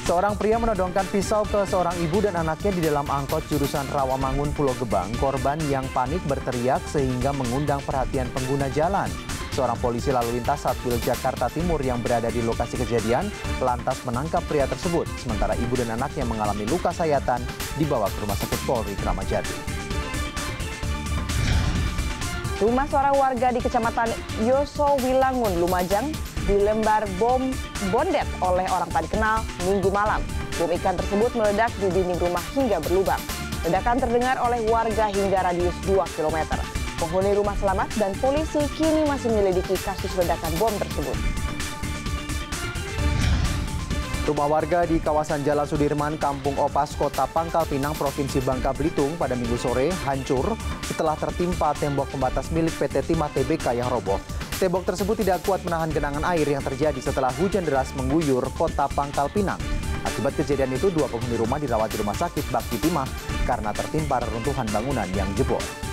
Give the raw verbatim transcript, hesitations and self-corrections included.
Seorang pria menodongkan pisau ke seorang ibu dan anaknya di dalam angkot jurusan Rawamangun, Pulau Gebang. Korban yang panik berteriak sehingga mengundang perhatian pengguna jalan. Seorang polisi lalu lintas Satwil Jakarta Timur yang berada di lokasi kejadian lantas menangkap pria tersebut. Sementara ibu dan anaknya mengalami luka sayatan dibawa ke Rumah Sakit Polri Kramat Jati. Rumah seorang warga di Kecamatan Yosowilangun, Lumajang dilembar bom bondet oleh orang tak dikenal Minggu malam. Bom ikan tersebut meledak di dinding rumah hingga berlubang. Ledakan terdengar oleh warga hingga radius dua kilometer. Penghuni rumah selamat dan polisi kini masih menyelidiki kasus ledakan bom tersebut. Rumah warga di kawasan Jalan Sudirman, Kampung Opas, Kota Pangkal Pinang, Provinsi Bangka Belitung pada Minggu sore hancur setelah tertimpa tembok pembatas milik P T Timah T B K yang roboh. Tembok tersebut tidak kuat menahan genangan air yang terjadi setelah hujan deras mengguyur Kota Pangkal Pinang. Akibat kejadian itu, dua penghuni rumah dirawat di Rumah Sakit Bakti Timah karena tertimpa reruntuhan bangunan yang jebol.